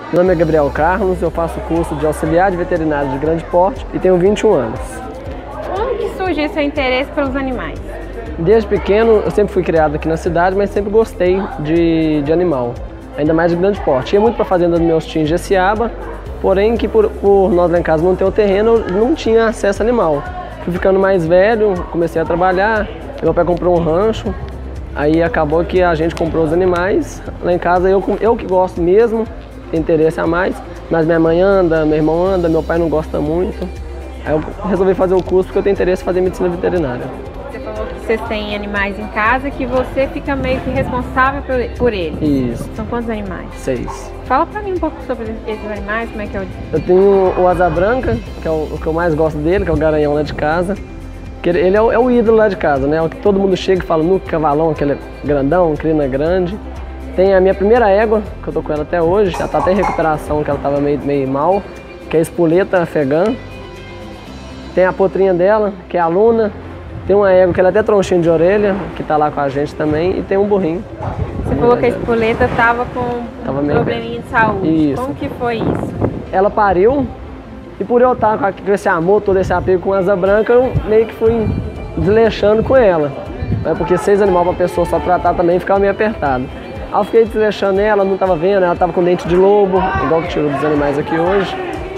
Meu nome é Gabriel Carlos, eu faço curso de auxiliar de veterinário de grande porte e tenho 21 anos. Como que surgiu seu interesse pelos animais? Desde pequeno eu sempre fui criado aqui na cidade, mas sempre gostei de animal, ainda mais de grande porte. Ia muito para a fazenda dos meus tios em Jessiaba, porém que por nós lá em casa não ter o terreno, eu não tinha acesso a animal. Fui ficando mais velho, comecei a trabalhar, meu pai comprou um rancho, aí acabou que a gente comprou os animais. Lá em casa eu que gosto mesmo, tenho interesse a mais, mas minha mãe anda, meu irmão anda, meu pai não gosta muito. Aí eu resolvi fazer o curso porque eu tenho interesse em fazer medicina veterinária. Você falou que vocês têm animais em casa que você fica meio que responsável por eles. Isso. São quantos animais? 6. Fala pra mim um pouco sobre esses animais, como é que é o... Eu tenho o asa branca, que é o que eu mais gosto dele, que é o garanhão lá de casa. Ele é o ídolo lá de casa, né? É o que todo mundo chega e fala, no cavalão, aquele é grandão, crina grande. Tem a minha primeira égua, que eu tô com ela até hoje, já tá até em recuperação, que ela tava meio mal, que é a espoleta afegã. Tem a potrinha dela, que é a Luna. Tem uma égua que ela é até tronchinha de orelha, que tá lá com a gente também, e tem um burrinho. Você falou que a espoleta tava com um probleminha de saúde. Isso. Como que foi isso? Ela pariu, e por eu estar com esse amor, todo esse apego com asa branca, eu meio que fui desleixando com ela. Porque 6 animais pra pessoa só tratar também ficava meio apertado. Aí eu fiquei desleixando ela, não tava vendo, ela tava com dente de lobo, igual que tirou dos animais aqui hoje.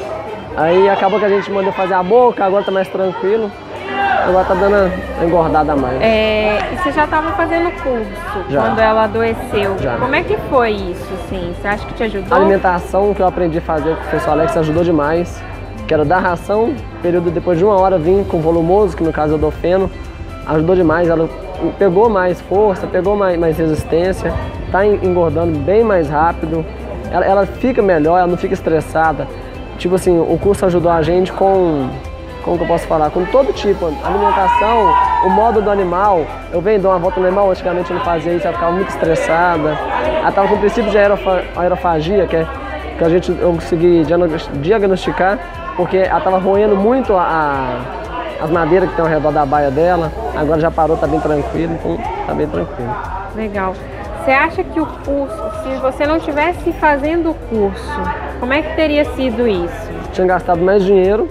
Aí acabou que a gente mandou fazer a boca, agora tá mais tranquilo. Agora tá dando a engordada a mais. E você já estava fazendo curso Já. Quando ela adoeceu. Já. Como é que foi isso, assim? Você acha que te ajudou? A alimentação que eu aprendi a fazer com o professor Alex ajudou demais. Que era dar ração, período depois de 1 hora vim com volumoso, que no caso eu dou feno. Ajudou demais, ela pegou mais força, pegou mais resistência, tá engordando bem mais rápido. Ela fica melhor, ela não fica estressada. Tipo assim, o curso ajudou a gente como que eu posso falar? Com todo tipo, alimentação, o modo do animal. Eu venho dar uma volta no animal, antigamente eu não fazia isso, ela ficava muito estressada. Ela estava com o princípio de aerofagia, que eu consegui diagnosticar, porque ela estava roendo muito as madeiras que tem ao redor da baia dela. Agora já parou, tá bem tranquilo, então tá bem tranquilo. Legal. Você acha que o curso, se você não tivesse fazendo o curso, como é que teria sido isso? Tinha gastado mais dinheiro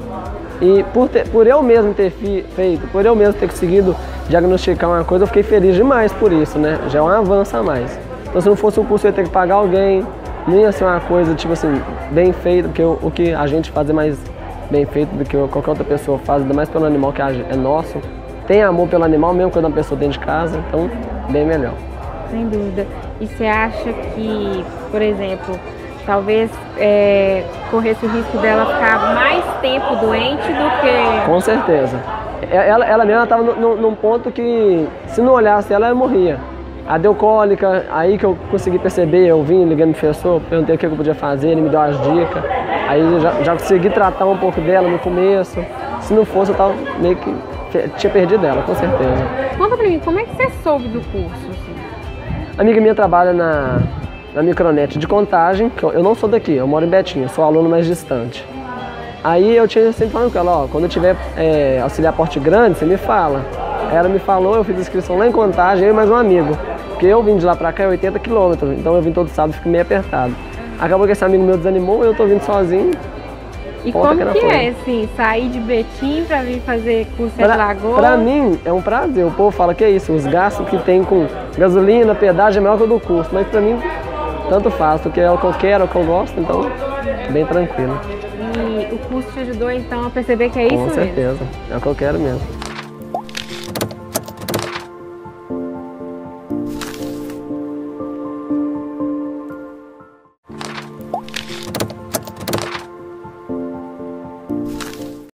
e por eu mesmo ter feito, por eu mesmo ter conseguido diagnosticar uma coisa, eu fiquei feliz demais por isso, né? Já é um avanço a mais. Então se não fosse um curso eu ia ter que pagar alguém, não ia ser uma coisa tipo assim, bem feita, porque o que a gente faz é mais bem feito do que qualquer outra pessoa faz, ainda mais pelo animal que é nosso. Tem amor pelo animal mesmo quando é uma pessoa dentro de casa, então bem melhor. Sem dúvida. E você acha que, por exemplo, talvez corresse o risco dela ficar mais tempo doente do que... Com certeza. Ela mesma estava num ponto que, se não olhasse ela morria. Ela deu cólica, aí que eu consegui perceber, eu vim ligando pro professor, perguntei o que eu podia fazer, ele me deu as dicas. Aí eu já consegui tratar um pouco dela no começo. Se não fosse, eu tava meio que tinha perdido ela, com certeza. Conta pra mim, como é que você soube do curso? Assim? A amiga minha trabalha na Micronet de Contagem, que eu não sou daqui, eu moro em Betinha, sou aluno mais distante. Aí eu tinha sempre falando com ela, ó, quando eu tiver auxiliar porte grande, você me fala. Aí ela me falou, eu fiz inscrição lá em Contagem, eu e mais um amigo. Porque eu vim de lá pra cá, é 80 quilômetros, então eu vim todo sábado, fico meio apertado. Acabou que esse amigo meu desanimou, eu tô vindo sozinho. E como que é, assim, sair de Betim pra vir fazer curso em Lagoa? Pra mim é um prazer, o povo fala que é isso, os gastos que tem com gasolina, pedágio é maior que o do curso, mas pra mim tanto faz, porque é o que eu quero, é o que eu gosto, então bem tranquilo. E o curso te ajudou então a perceber que é isso mesmo? Com certeza, é o que eu quero mesmo.